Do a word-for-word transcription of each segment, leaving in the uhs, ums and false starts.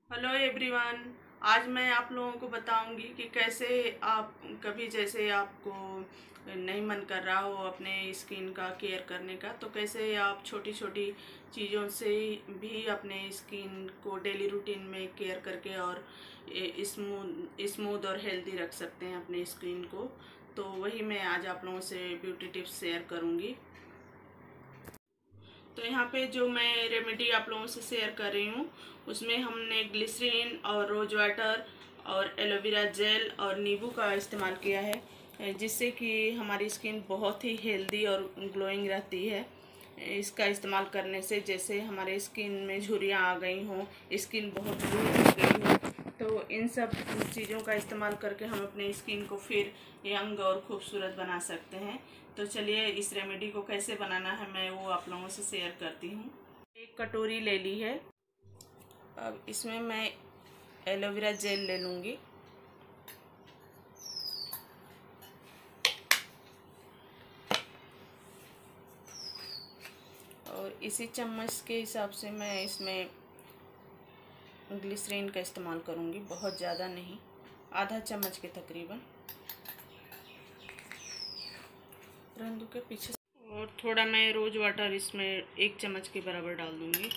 Hello everyone. आज मैं आप लोगों को बताऊंगी कि कैसे आप कभी जैसे आपको नहीं मन कर रहा हो अपने स्किन का केयर करने का, तो कैसे आप छोटी छोटी चीज़ों से भी अपने स्किन को डेली रूटीन में केयर करके और स्मूथ स्मूथ और हेल्दी रख सकते हैं अपने स्किन को। तो वही मैं आज आप लोगों से ब्यूटी टिप्स शेयर करूंगी। तो यहाँ पे जो मैं रेमेडी आप लोगों से शेयर कर रही हूँ उसमें हमने ग्लिसरीन और रोज वाटर और एलोवेरा जेल और नींबू का इस्तेमाल किया है, जिससे कि हमारी स्किन बहुत ही हेल्दी और ग्लोइंग रहती है। इसका इस्तेमाल करने से जैसे हमारे स्किन में झुर्रियाँ आ गई हों, स्किन बहुत लूज हो गई हो, तो इन सब चीज़ों का इस्तेमाल करके हम अपने स्किन को फिर यंग और खूबसूरत बना सकते हैं। तो चलिए इस रेमेडी को कैसे बनाना है मैं वो आप लोगों से शेयर करती हूँ। एक कटोरी ले ली है। अब इसमें मैं एलोवेरा जेल ले लूँगी। और इसी चम्मच के हिसाब से मैं इसमें ग्लिसरीन का इस्तेमाल करूँगी, बहुत ज़्यादा नहीं, आधा चम्मच के तकरीबन। रंदू के पीछे और थोड़ा मैं रोज वाटर इसमें एक चम्मच के बराबर डाल दूँगी।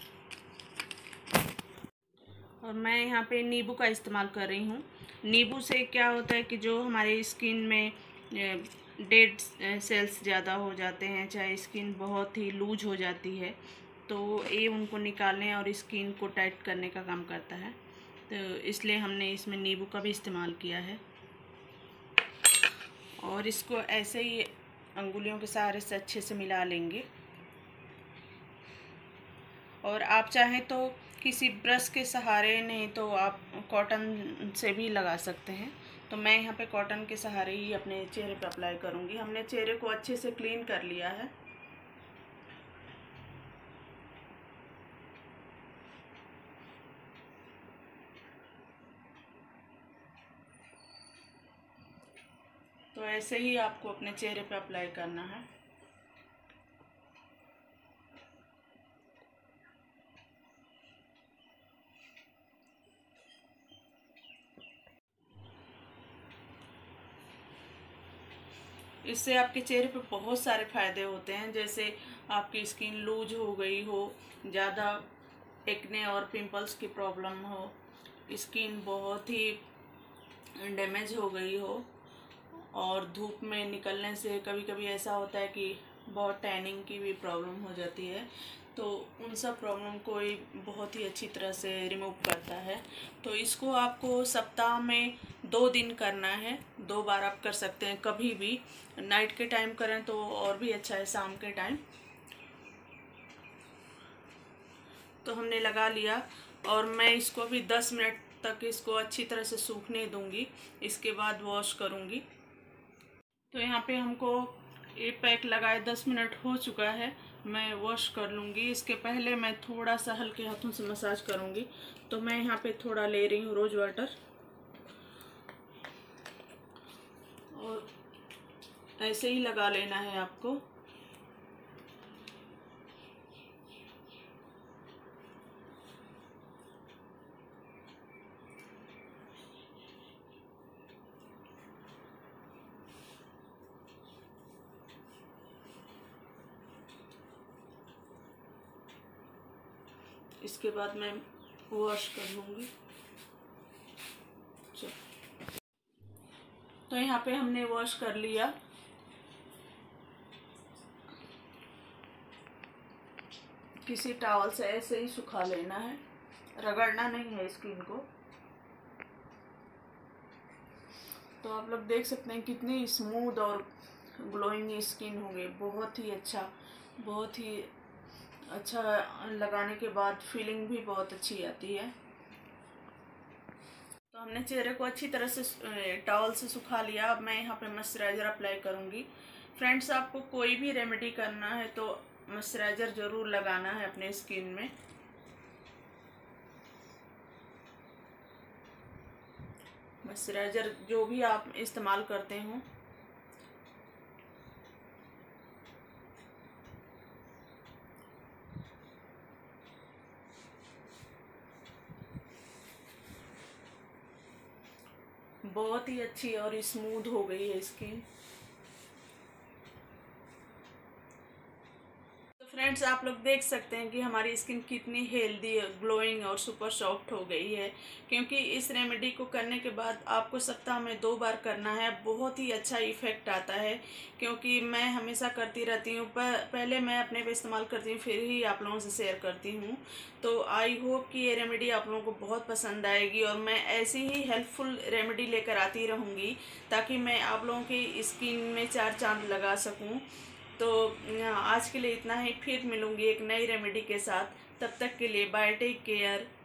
और मैं यहाँ पे नींबू का इस्तेमाल कर रही हूँ। नींबू से क्या होता है कि जो हमारे स्किन में डेड सेल्स ज़्यादा हो जाते हैं, चाहे स्किन बहुत ही लूज हो जाती है, तो ये उनको निकालने और स्किन को टाइट करने का काम करता है। तो इसलिए हमने इसमें नींबू का भी इस्तेमाल किया है। और इसको ऐसे ही अंगुलियों के सहारे से अच्छे से मिला लेंगे। और आप चाहें तो किसी ब्रश के सहारे, नहीं तो आप कॉटन से भी लगा सकते हैं। तो मैं यहाँ पे कॉटन के सहारे ही अपने चेहरे पे अप्लाई करूँगी। हमने चेहरे को अच्छे से क्लीन कर लिया है। तो ऐसे ही आपको अपने चेहरे पे अप्लाई करना है। इससे आपके चेहरे पे बहुत सारे फ़ायदे होते हैं, जैसे आपकी स्किन लूज हो गई हो, ज़्यादा एक्ने और पिंपल्स की प्रॉब्लम हो, स्किन बहुत ही डैमेज हो गई हो, और धूप में निकलने से कभी कभी ऐसा होता है कि बहुत टैनिंग की भी प्रॉब्लम हो जाती है, तो उन सब प्रॉब्लम को ही बहुत ही अच्छी तरह से रिमूव करता है। तो इसको आपको सप्ताह में दो दिन करना है। दो बार आप कर सकते हैं, कभी भी नाइट के टाइम करें तो और भी अच्छा है, शाम के टाइम। तो हमने लगा लिया और मैं इसको भी दस मिनट तक इसको अच्छी तरह से सूखने दूंगी। इसके बाद वॉश करूंगी। तो यहाँ पे हमको ये पैक लगाए दस मिनट हो चुका है। मैं वॉश कर लूँगी। इसके पहले मैं थोड़ा सा हल्के हाथों से मसाज करूँगी। तो मैं यहाँ पे थोड़ा ले रही हूँ रोज वाटर, और ऐसे ही लगा लेना है आपको। इसके बाद मैं वॉश कर लूँगी। तो यहाँ पे हमने वॉश कर लिया। किसी टॉवल से ऐसे ही सुखा लेना है, रगड़ना नहीं है स्किन को। तो आप लोग देख सकते हैं कितनी स्मूथ और ग्लोइंग स्किन हो गई। बहुत ही अच्छा, बहुत ही अच्छा लगाने के बाद फीलिंग भी बहुत अच्छी आती है। तो हमने चेहरे को अच्छी तरह से टॉवल से सुखा लिया। अब मैं यहाँ पे मॉइस्चराइज़र अप्लाई करूँगी। फ्रेंड्स, आपको कोई भी रेमेडी करना है तो मॉइस्चराइज़र ज़रूर लगाना है अपने स्किन में। मॉइस्चराइज़र जो भी आप इस्तेमाल करते हो, बहुत ही अच्छी और स्मूथ हो गई है स्किन। फ्रेंड्स, आप लोग देख सकते हैं कि हमारी स्किन कितनी हेल्दी, ग्लोइंग और सुपर सॉफ्ट हो गई है, क्योंकि इस रेमेडी को करने के बाद आपको सप्ताह में दो बार करना है। बहुत ही अच्छा इफ़ेक्ट आता है, क्योंकि मैं हमेशा करती रहती हूँ। पहले मैं अपने पे इस्तेमाल करती हूँ, फिर ही आप लोगों से शेयर करती हूँ। तो आई होप कि ये रेमेडी आप लोगों को बहुत पसंद आएगी, और मैं ऐसी ही हेल्पफुल रेमेडी लेकर आती रहूँगी, ताकि मैं आप लोगों की स्किन में चार चांद लगा सकूँ। तो आज के लिए इतना ही, फिर मिलूंगी एक नई रेमेडी के साथ। तब तक के लिए बाय, टेक केयर।